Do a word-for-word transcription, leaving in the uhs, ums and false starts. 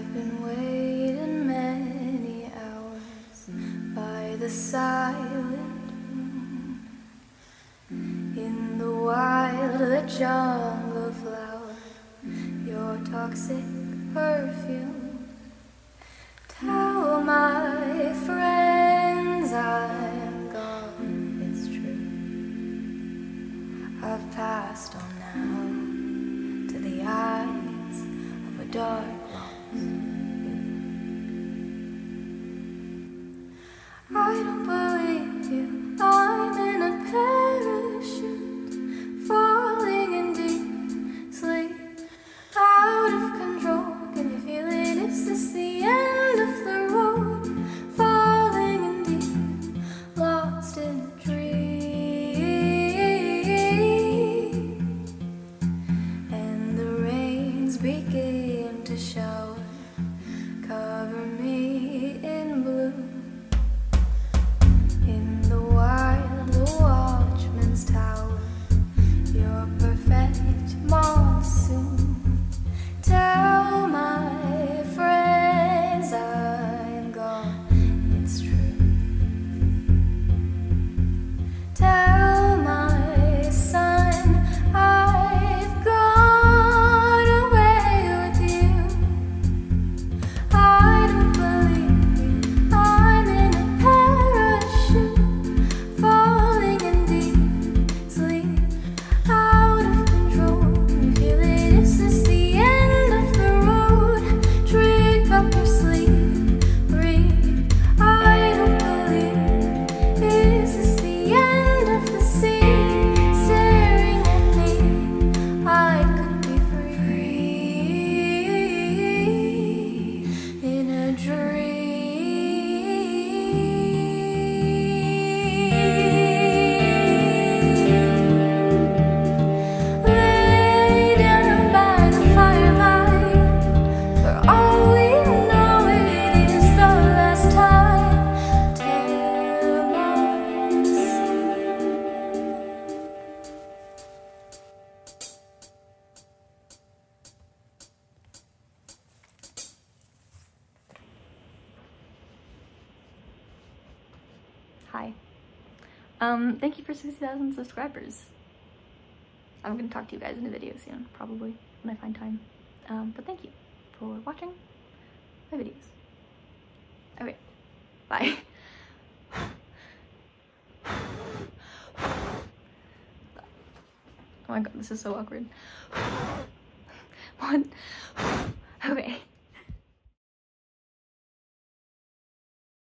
been waiting many hours by the silent moon. In the wild, the jungle flower, your toxic perfume. Tell my friends I'm gone, it's true. I've passed on now to the eyes of a dark lost you. I don't believe you. I'm in a parachute, falling in deep sleep, out of control. Can you feel it? Is this the end of the road? Falling in deep, lost in a dream. And the rains begin to shower, cover me in blue. In the wild, the watchman's tower, your perfect monsoon. Tell my friends I'm gone, it's true. Tell my son I've gone away with you. I don't believe you. I'm in a parachute, falling in deep sleep, out of control. You feel it? Is this the end of the road? Trick up your sleeve, breathe. I don't believe. Is this the end of the sea? Staring at me, I could be free in a dream. Lay down by the firelight. For all we know, it is the last time. Tell us. Hi. Um, thank you for sixty thousand subscribers. I'm gonna talk to you guys in a video soon, probably, when I find time. Um, but thank you for watching my videos. Okay, bye. Oh my god, this is so awkward. One. Okay.